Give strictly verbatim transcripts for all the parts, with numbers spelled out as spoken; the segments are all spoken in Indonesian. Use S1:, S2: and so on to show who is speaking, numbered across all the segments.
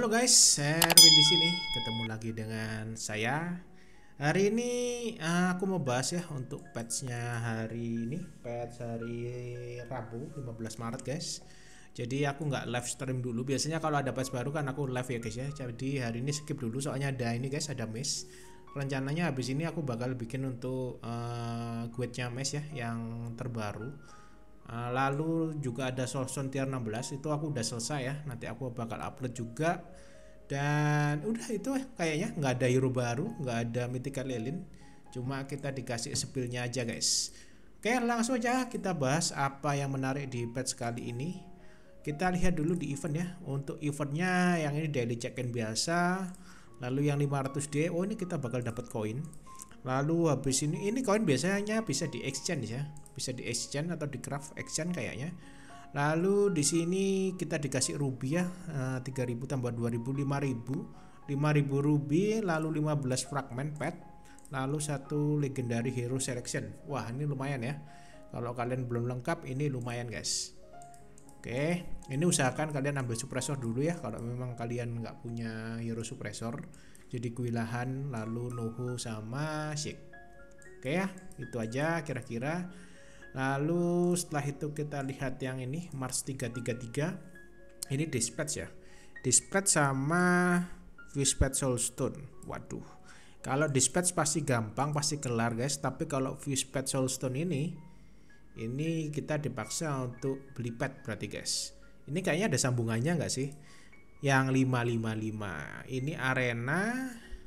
S1: Halo guys, Erwin di sini. Ketemu lagi dengan saya. Hari ini eh, aku mau bahas ya untuk patchnya hari ini, patch hari Rabu lima belas Maret guys. Jadi aku nggak live stream dulu. Biasanya kalau ada patch baru kan aku live ya guys ya. Jadi hari ini skip dulu soalnya ada ini guys, ada miss. Rencananya habis ini aku bakal bikin untuk uh, guide-nya mes ya yang terbaru. Uh, lalu juga ada Soulstone tier enam belas itu aku udah selesai ya. Nanti aku bakal upload juga. Dan udah itu kayaknya nggak ada hero baru, nggak ada mythical lilin. Cuma kita dikasih spillnya aja guys. Oke, langsung aja kita bahas apa yang menarik di patch kali ini. Kita lihat dulu di event ya. Untuk eventnya yang ini daily check-in biasa. Lalu yang lima ratus D, oh ini kita bakal dapat koin. Lalu habis ini ini koin biasanya bisa di exchange ya, bisa di exchange atau di craft exchange kayaknya. Lalu di sini kita dikasih ruby ya, uh, tiga ribu tambah dua ribu, lima ribu, lima ribu ruby, lalu lima belas fragment pet, lalu satu legendary hero selection. Wah, ini lumayan ya. Kalau kalian belum lengkap ini lumayan guys. Oke, ini usahakan kalian ambil suppressor dulu ya kalau memang kalian nggak punya hero suppressor. Jadi kuilahan, lalu Nuhu sama Shake. Oke ya, itu aja kira-kira. Lalu setelah itu kita lihat yang ini Mars tiga tiga tiga. Ini dispatch ya. Dispatch sama Fishpet Soulstone. Waduh. Kalau dispatch pasti gampang, pasti kelar guys. Tapi kalau Fishpet Soulstone ini ini kita dipaksa untuk beli pet berarti guys. Ini kayaknya ada sambungannya nggak sih? Yang lima lima lima ini arena.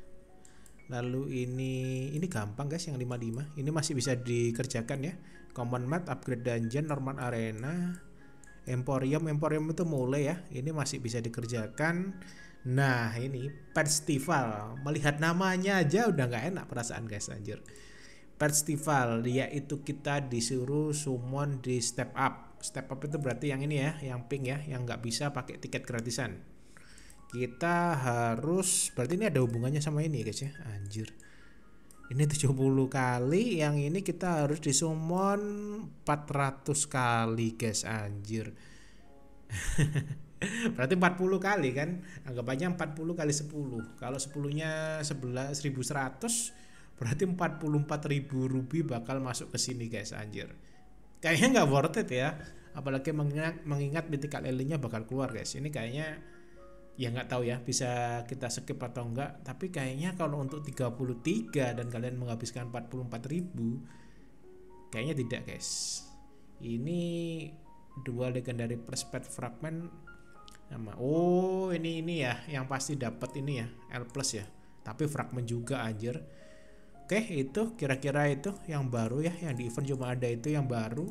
S1: Lalu ini ini gampang guys yang lima lima. Ini masih bisa dikerjakan ya. Common map, upgrade dungeon, normal arena, emporium, emporium itu mulai ya. Ini masih bisa dikerjakan. Nah, ini festival. Melihat namanya aja udah nggak enak perasaan guys anjir. Festival, yaitu kita disuruh summon di step up. Step up itu berarti yang ini ya, yang pink ya, yang nggak bisa pakai tiket gratisan. Kita harus, berarti ini ada hubungannya sama ini guys ya, anjir. Ini tujuh puluh kali, yang ini kita harus disummon empat ratus kali guys, anjir. Berarti empat puluh kali kan, anggap aja empat puluh kali sepuluh. Kalau sepuluh-nya sebelas seribu seratus, berarti empat puluh empat ribu ruby bakal masuk ke sini guys anjir. Kayaknya nggak worth it ya. Apalagi mengingat mengingat mythical lilin-nya bakal keluar guys. Ini kayaknya ya nggak tahu ya bisa kita skip atau enggak. Tapi kayaknya kalau untuk tiga puluh tiga dan kalian menghabiskan empat puluh empat ribu, kayaknya tidak guys. Ini dua legendary perspet fragment sama. Oh ini ini ya yang pasti dapat ini ya L plus ya. Tapi fragment juga anjir. Oke, itu kira-kira itu yang baru ya, yang di event cuma ada itu yang baru.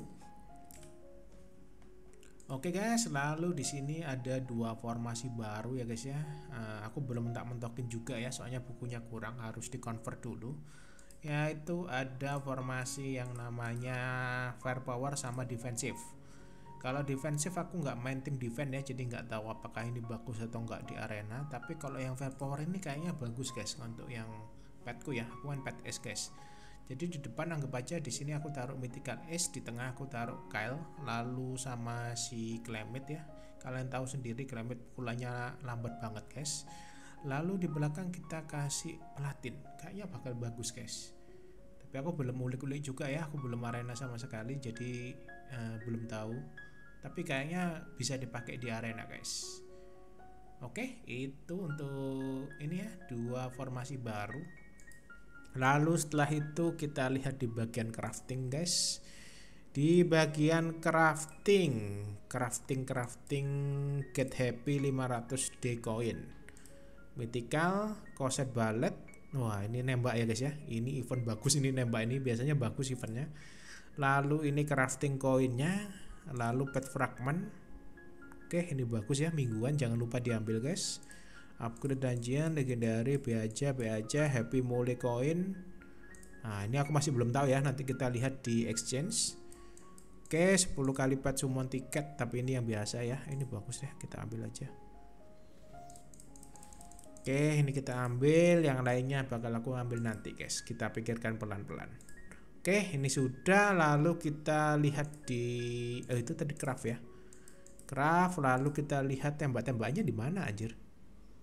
S1: Oke guys, lalu di sini ada dua formasi baru ya guys ya. Uh, aku belum mentok-mentokin juga ya, soalnya bukunya kurang, harus di-convert dulu. Yaitu ada formasi yang namanya firepower sama defensif. Kalau defensif aku nggak main tim defense ya, jadi nggak tahu apakah ini bagus atau nggak di arena. Tapi kalau yang firepower ini kayaknya bagus guys untuk yang petku ya, aku kan pet es guys. Jadi di depan anggap aja di sini aku taruh mythical es, di tengah aku taruh Kyle, lalu sama si Clement ya. Kalian tahu sendiri Clement pukulannya lambat banget guys. Lalu di belakang kita kasih platin, kayaknya bakal bagus guys. Tapi aku belum ulik-ulik juga ya, aku belum arena sama sekali, jadi uh, belum tahu. Tapi kayaknya bisa dipakai di arena guys. Oke, itu untuk ini ya, dua formasi baru. Lalu setelah itu kita lihat di bagian crafting guys. Di bagian crafting, crafting crafting get happy lima ratus D coin. Mythical corset ballet. Wah, ini nembak ya guys ya. Ini event bagus, ini nembak ini biasanya bagus eventnya. Lalu ini crafting koinnya, lalu pet fragment. Oke, ini bagus ya, mingguan, jangan lupa diambil guys. Upgrade dungeon, legendary, B aja, B aja, happy mole coin. Nah ini aku masih belum tahu ya, nanti kita lihat di exchange. Oke, sepuluh kali pet summon tiket, tapi ini yang biasa ya. Ini bagus ya, kita ambil aja. Oke, ini kita ambil, yang lainnya bakal aku ambil nanti guys. Kita pikirkan pelan-pelan. Oke, ini sudah, lalu kita lihat di oh itu tadi craft ya. Craft, lalu kita lihat tembak-tembaknya di mana anjir?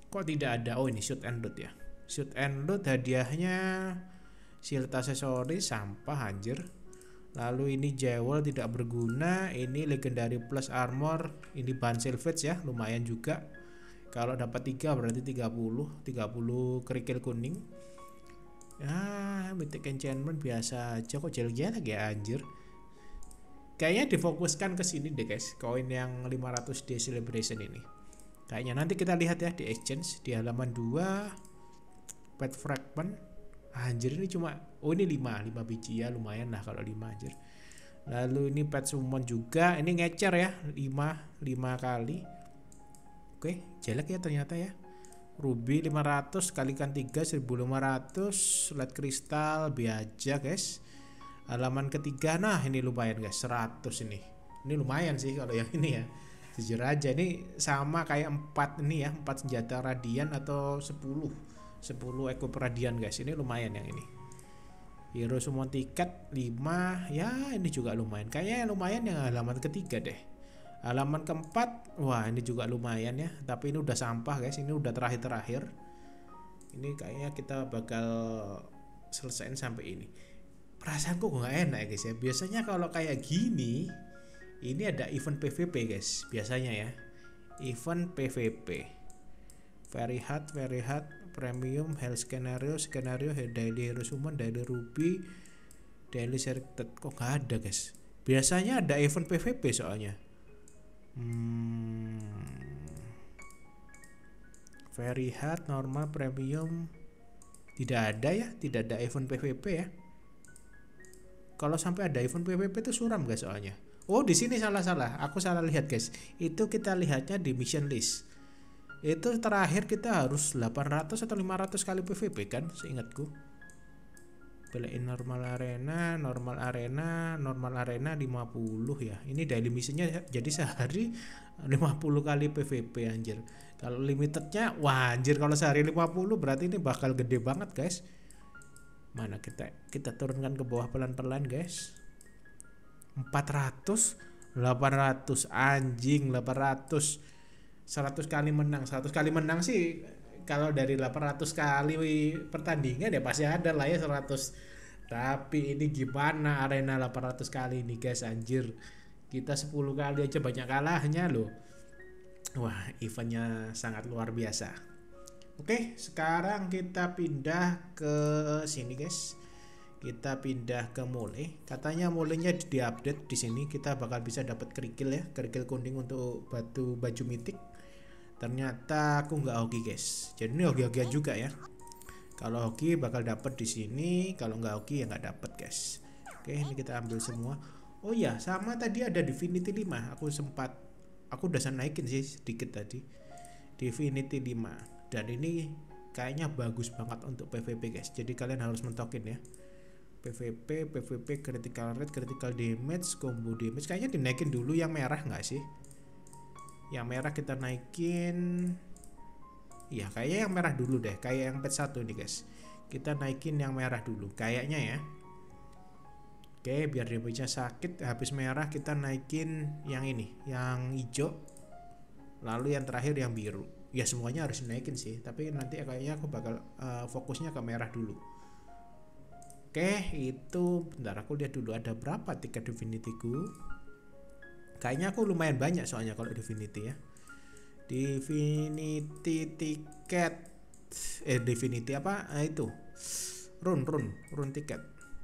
S1: Kok tidak ada? Oh, ini shoot and loot ya. Shoot and loot hadiahnya shield aksesoris sampah anjir. Lalu ini jewel tidak berguna, ini legendary plus armor, ini bahan salvage ya, lumayan juga. Kalau dapat tiga berarti tiga puluh, tiga puluh kerikil kuning. Ah, mythic enchantment biasa aja, kok jelek ya anjir. Kayaknya difokuskan ke sini deh guys, koin yang lima ratus day celebration ini. Kayaknya nanti kita lihat ya di exchange di halaman dua. Pet fragment. Anjir ini cuma, oh ini lima, lima biji ya, lumayan lah kalau lima anjir. Lalu ini pet summon juga, ini ngecer ya, lima, lima kali. Oke, jelek ya ternyata ya. Ruby lima ratus kalikan tiga seribu lima ratus, light kristal biasa guys. Halaman ketiga, nah ini lumayan guys, seratus ini. Ini lumayan sih kalau yang ini ya. Jujur aja ini sama kayak empat ini ya, empat senjata radian atau sepuluh. sepuluh equip radian guys, ini lumayan yang ini. Hero summon tiket lima, ya ini juga lumayan. Kayaknya lumayan yang halaman ketiga deh. Halaman keempat, wah ini juga lumayan ya. Tapi ini udah sampah guys, ini udah terakhir-terakhir. Ini kayaknya kita bakal selesaiin sampai ini. Perasaanku nggak enak ya guys ya. Biasanya kalau kayak gini, ini ada event P V P guys, biasanya ya. Event P V P. Very hard, very hard. Premium, hell scenario, skenario, daily hero summon, daily ruby, daily selected. Kok gak ada guys? Biasanya ada event P V P soalnya. Hmm. Very hard, normal, premium. Tidak ada ya, tidak ada event P V P ya. Kalau sampai ada event P V P itu suram guys soalnya. Oh di sini salah-salah, aku salah lihat guys. Itu kita lihatnya di mission list. Itu terakhir kita harus delapan ratus atau lima ratus kali P V P kan, seingatku. Pilihin normal arena, normal arena, normal arena lima puluh ya. Ini daily missionnya jadi sehari lima puluh kali P V P anjir. Kalau limitednya, wah anjir kalau sehari lima puluh berarti ini bakal gede banget guys. Mana kita kita turunkan ke bawah pelan-pelan guys. empat ratus, delapan ratus anjing, delapan ratus. seratus kali menang, seratus kali menang sih kalau dari delapan ratus kali pertandingan ya pasti ada lah ya seratus. Tapi ini gimana arena delapan ratus kali ini guys anjir. Kita sepuluh kali aja banyak kalahnya loh. Wah, eventnya sangat luar biasa. Oke, sekarang kita pindah ke sini guys. Kita pindah ke mole. Katanya molenya diupdate di sini kita bakal bisa dapat kerikil ya, kerikil kuning untuk batu baju mitik. Ternyata aku nggak hoki guys. Jadi ini hoki-hokian juga ya. Kalau hoki bakal dapat di sini, kalau nggak hoki ya nggak dapat guys. Oke, ini kita ambil semua. Oh ya, sama tadi ada Divinity lima. Aku sempat, aku udah naikin sih sedikit tadi. Divinity lima. Dan ini kayaknya bagus banget untuk P V P guys. Jadi kalian harus mentokin ya. P V P, P V P, critical rate, critical damage, combo damage. Kayaknya dinaikin dulu yang merah nggak sih? Yang merah kita naikin. Ya kayaknya yang merah dulu deh. Kayak yang pet satu nih guys. Kita naikin yang merah dulu. Kayaknya ya. Oke biar damage-nya sakit. Habis merah kita naikin yang ini. Yang hijau. Lalu yang terakhir yang biru. Ya semuanya harus naikin sih. Tapi nanti kayaknya aku bakal uh, fokusnya ke merah dulu. Oke itu. Bentar aku lihat dulu. Ada berapa tiket Divinity-ku. Kayaknya aku lumayan banyak soalnya kalau Divinity ya. Divinity tiket. Eh Divinity apa? Ah, itu. Run run run tiket.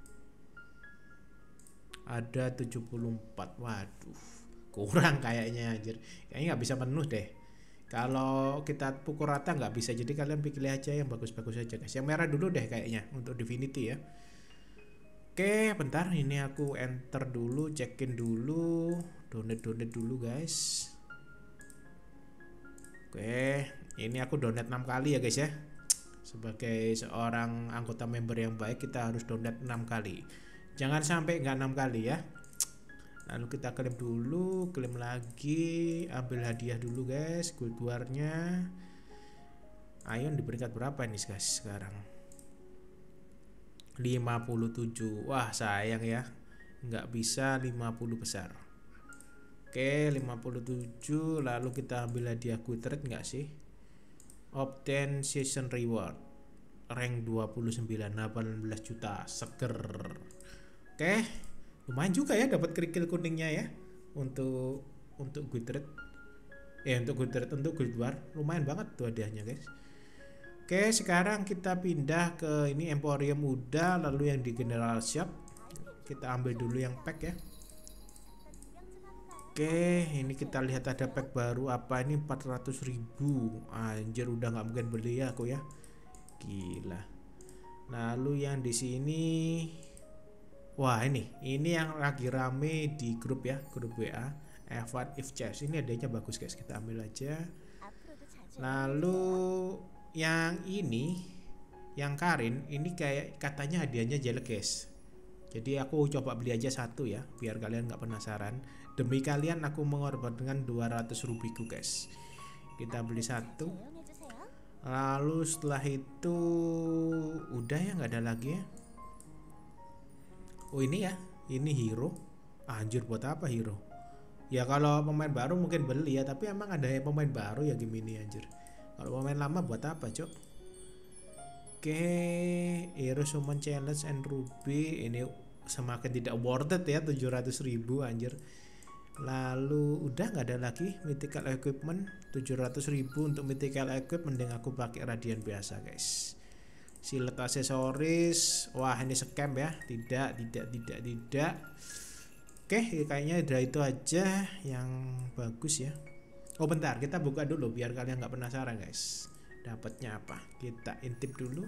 S1: Ada tujuh puluh empat. Waduh. Kurang kayaknya anjir. Kayaknya nggak bisa penuh deh. Kalau kita pukul rata nggak bisa. Jadi kalian pilih aja yang bagus-bagus aja guys. Yang merah dulu deh kayaknya untuk Divinity ya. Oke, bentar ini aku enter dulu, cekin dulu, donate-donate dulu guys. Oke, ini aku donate enam kali ya guys ya. Sebagai seorang anggota member yang baik kita harus donate enam kali. Jangan sampai nggak enam kali ya. Lalu kita klaim dulu, klaim lagi, ambil hadiah dulu guys, gold warnya. Ion di peringkat berapa nih guys sekarang? lima puluh tujuh. Wah sayang ya, nggak bisa lima puluh besar. Oke lima puluh tujuh. Lalu kita ambil hadiah quick trade nggak sih? obtain season reward rank dua puluh sembilan, delapan belas juta seger. Oke, lumayan juga ya dapat kerikil kuningnya ya untuk untuk good rate. Ya untuk good rate, untuk good war lumayan banget tuh hadiahnya guys. Oke, sekarang kita pindah ke ini Emporium udah, lalu yang di General Shop kita ambil dulu yang pack ya. Oke, ini kita lihat ada pack baru apa ini, empat ratus ribu. Anjir, udah nggak mungkin beli ya aku ya. Gila. Lalu yang di sini, wah ini, ini yang lagi rame di grup ya, grup W A. Evan if chest. Ini adanya bagus guys, kita ambil aja. Lalu yang ini, yang Karin, ini kayak katanya hadiahnya jelek guys. Jadi aku coba beli aja satu ya, biar kalian nggak penasaran. Demi kalian aku mengorbankan dua ratus rupiahku guys. Kita beli satu. Lalu setelah itu udah ya, nggak ada lagi ya. Oh ini ya, ini hero. Anjir, buat apa hero? Ya kalau pemain baru mungkin beli ya, tapi emang ada yang pemain baru ya game ini anjir. Kalau pemain lama buat apa cok? Oke, hero summon challenge and ruby ini semakin tidak worth it ya, tujuh ratus ribu anjir. Lalu udah nggak ada lagi mythical equipment, tujuh ratus ribu untuk mythical equipment. Mending aku pakai radian biasa guys. Silet aksesoris, wah ini scam ya, tidak tidak tidak tidak. Oke, kayaknya udah itu aja yang bagus ya. Oh bentar, kita buka dulu biar kalian nggak penasaran guys. Dapatnya apa? Kita intip dulu.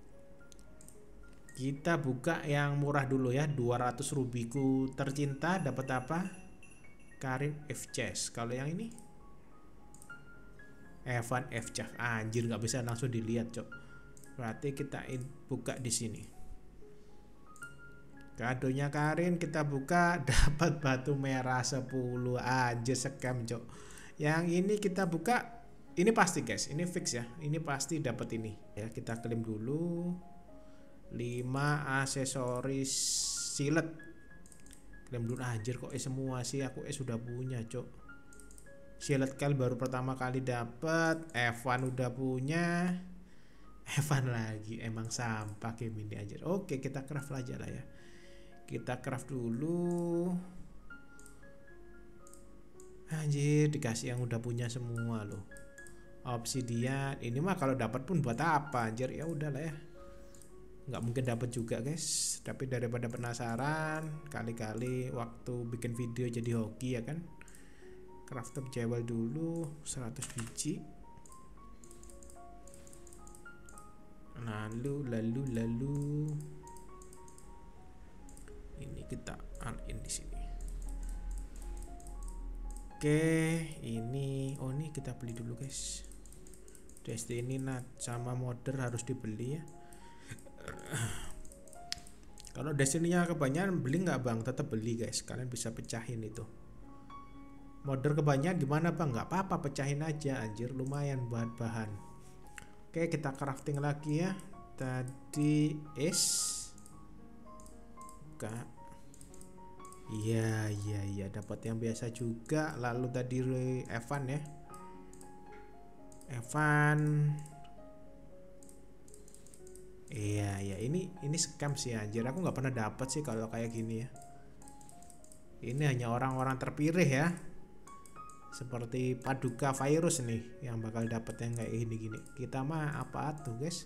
S1: Kita buka yang murah dulu ya, dua ratus rubiku tercinta. Dapat apa? Karin F chest. Kalau yang ini Evan F chest. Anjir, nggak bisa langsung dilihat cok. Berarti kita buka di sini. Kadonya Karin kita buka, dapat batu merah sepuluh. Anjir, scam cok. Yang ini kita buka, ini pasti guys, ini fix ya, ini pasti dapat ini ya. Kita klaim dulu lima aksesoris silet, klaim dulu. Anjir, kok eh semua sih, aku eh sudah punya cok. Silet kali baru pertama kali dapat. Evan udah punya, Evan lagi, emang sampah game ini anjir. Oke, kita craft aja lah ya, kita craft dulu. Anjir, dikasih yang udah punya semua loh. Obsidian ini mah kalau dapat pun buat apa anjir, ya udahlah ya, nggak mungkin dapat juga guys. Tapi daripada penasaran, kali-kali waktu bikin video jadi hoki ya kan. Craft up jewel dulu seratus biji. Lalu lalu lalu ini kita in di sini. Oke, ini oh ini kita beli dulu guys. Destiny Nut sama modder harus dibeli ya. Kalau Destiny-nya kebanyakan beli nggak bang? Tetap beli guys. Kalian bisa pecahin itu. Modder kebanyakan gimana bang? Nggak apa-apa, pecahin aja anjir. Lumayan bahan-bahan. Oke, kita crafting lagi ya. Tadi es. Buka. Iya iya iya, dapat yang biasa juga. Lalu tadi Evan ya, Evan. Iya iya, ini ini scam sih anjir. Aku nggak pernah dapat sih kalau kayak gini ya. Ini hanya orang-orang terpilih ya, seperti Paduka Virus nih yang bakal dapat yang kayak gini-gini. Kita mah apa tuh guys?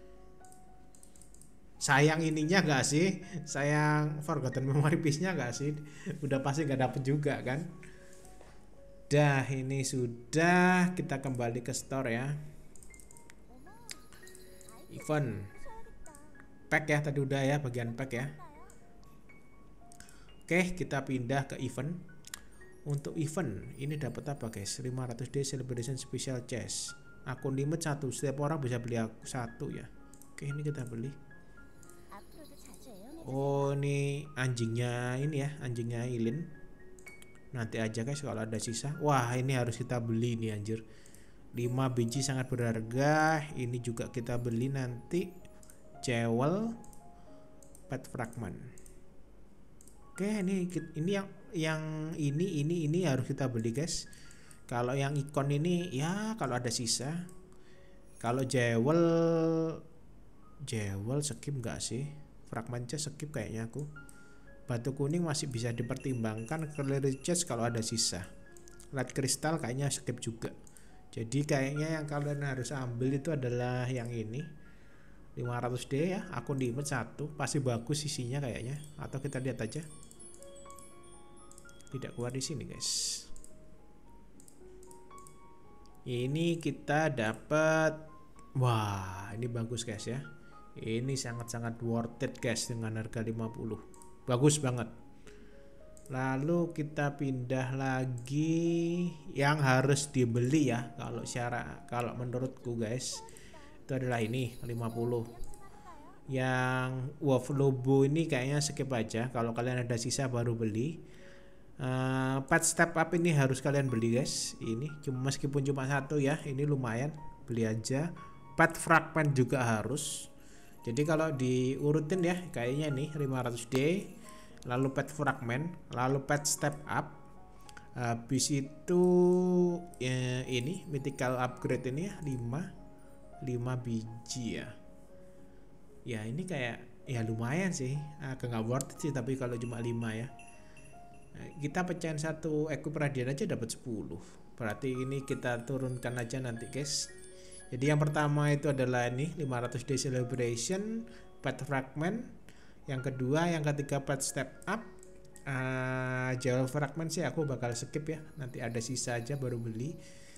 S1: Sayang ininya gak sih? Sayang Forgotten Memory Piece-nya gak sih? Udah pasti gak dapet juga kan? Dah, ini sudah. Kita kembali ke store ya. Event pack ya, tadi udah ya, bagian pack ya. Oke, kita pindah ke event. Untuk event ini dapat apa guys? lima ratus day celebration special chest. Akun limit satu, setiap orang bisa beli aku satu ya. Oke, ini kita beli. Oh ini anjingnya ini ya, anjingnya Ilin. Nanti aja guys kalau ada sisa. Wah ini harus kita beli nih anjir. lima biji sangat berharga. Ini juga kita beli nanti. Jewel, pet fragment. Oke ini ini yang yang ini ini ini harus kita beli guys. Kalau yang ikon ini ya kalau ada sisa. Kalau jewel jewel skip nggak sih? Fragment chest skip kayaknya aku. Batu kuning masih bisa dipertimbangkan. Clear chest kalau ada sisa. Light crystal kayaknya skip juga. Jadi kayaknya yang kalian harus ambil itu adalah yang ini lima ratus D ya, akun di image satu. Pasti bagus isinya kayaknya. Atau kita lihat aja. Tidak keluar di sini guys. Ini kita dapat, wah ini bagus guys ya. Ini sangat-sangat worth it guys dengan harga lima puluh. Bagus banget. Lalu kita pindah lagi yang harus dibeli ya kalau syarat, kalau menurutku guys. Itu adalah ini lima puluh. Yang Wolf Lobo ini kayaknya skip aja. Kalau kalian ada sisa baru beli. Uh, pet step up ini harus kalian beli guys. Ini cuma meskipun cuma satu ya, ini lumayan, beli aja. Pet fragment juga harus. Jadi kalau diurutin ya kayaknya nih lima ratus D, lalu pet fragment, lalu pet step up, habis itu ya, ini mythical upgrade ini ya lima biji ya. Ya ini kayak ya lumayan sih, agak nggak worth it sih tapi kalau cuma lima ya. Kita pecahin satu equip radian aja dapat sepuluh. Berarti ini kita turunkan aja nanti guys. Jadi yang pertama itu adalah ini lima ratus D celebration, pet fragment. Yang kedua, yang ketiga pet step up. Uh, jewel fragment sih aku bakal skip ya. Nanti ada sisa aja baru beli.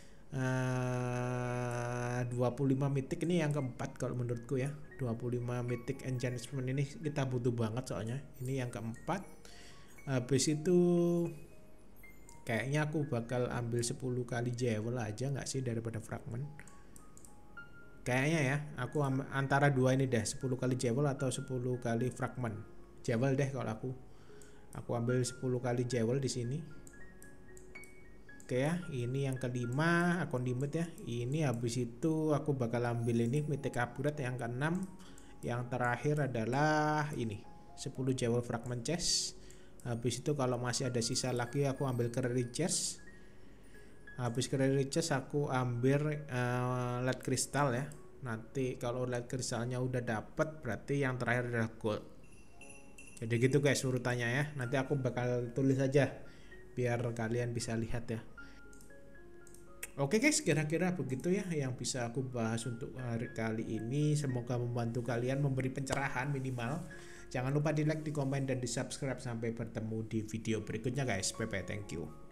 S1: Uh, dua puluh lima mythic ini yang keempat kalau menurutku ya. dua puluh lima mythic enchantment ini kita butuh banget soalnya. Ini yang keempat. Habis itu kayaknya aku bakal ambil sepuluh kali jewel aja nggak sih daripada fragment. Kayaknya ya, aku antara dua ini deh, sepuluh kali jewel atau sepuluh kali fragment. Jewel deh kalau aku. Aku ambil sepuluh kali jewel di sini. Oke ya, ini yang kelima akun limit ya. Ini habis itu aku bakal ambil ini mythic upgrade yang keenam. Yang terakhir adalah ini, sepuluh jewel fragment chest. Habis itu kalau masih ada sisa lagi aku ambil carry chest. Habis carry chest aku ambil uh, light crystal ya. Nanti kalau light crystalnya udah dapet berarti yang terakhir adalah gold. Jadi gitu guys urutannya ya. Nanti aku bakal tulis aja biar kalian bisa lihat ya. Oke guys, kira-kira begitu ya yang bisa aku bahas untuk hari kali ini. Semoga membantu kalian, memberi pencerahan minimal. Jangan lupa di like, di komen, dan di subscribe. Sampai bertemu di video berikutnya guys. Bye bye, thank you.